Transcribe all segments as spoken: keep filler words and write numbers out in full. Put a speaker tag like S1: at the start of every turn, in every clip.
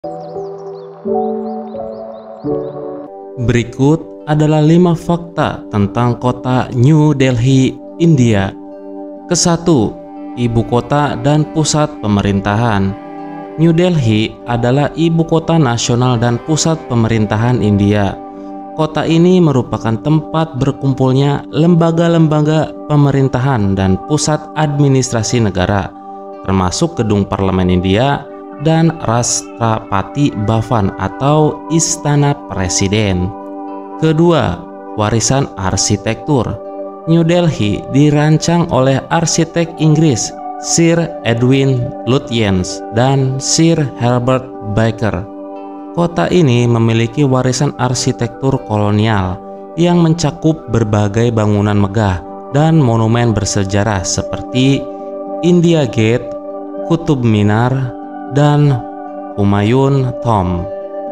S1: Berikut adalah lima fakta tentang kota New Delhi, India. Kesatu, ibu kota dan pusat pemerintahan. New Delhi adalah ibu kota nasional dan pusat pemerintahan India. Kota ini merupakan tempat berkumpulnya lembaga-lembaga pemerintahan dan pusat administrasi negara, termasuk gedung parlemen India dan Rashtrapati Bhavan atau Istana Presiden. Kedua, warisan arsitektur. New Delhi dirancang oleh arsitek Inggris Sir Edwin Lutyens dan Sir Herbert Baker. Kota ini memiliki warisan arsitektur kolonial yang mencakup berbagai bangunan megah dan monumen bersejarah seperti India Gate, Qutub Minar, dan Humayun Tomb.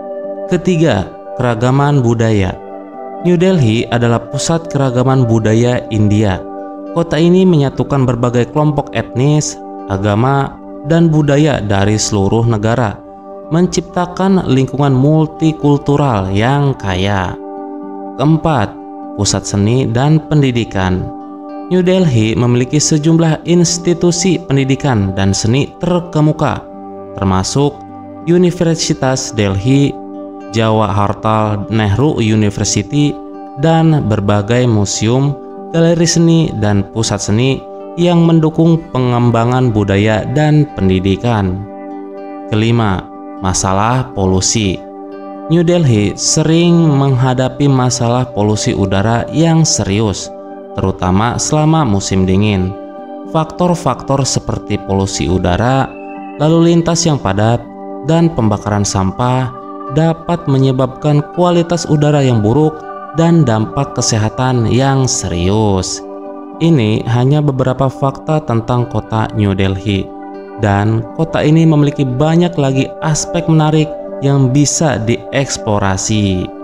S1: Ketiga, keragaman budaya. New Delhi adalah pusat keragaman budaya India. Kota ini menyatukan berbagai kelompok etnis, agama, dan budaya dari seluruh negara, menciptakan lingkungan multikultural yang kaya. Keempat, pusat seni dan pendidikan. New Delhi memiliki sejumlah institusi pendidikan dan seni terkemuka, termasuk Universitas Delhi, Jawaharlal Nehru University, dan berbagai museum, galeri seni, dan pusat seni yang mendukung pengembangan budaya dan pendidikan. Kelima, masalah polusi. New Delhi sering menghadapi masalah polusi udara yang serius, terutama selama musim dingin. Faktor-faktor seperti polusi udara, lalu lintas yang padat, dan pembakaran sampah dapat menyebabkan kualitas udara yang buruk dan dampak kesehatan yang serius. Ini hanya beberapa fakta tentang kota New Delhi, dan kota ini memiliki banyak lagi aspek menarik yang bisa dieksplorasi.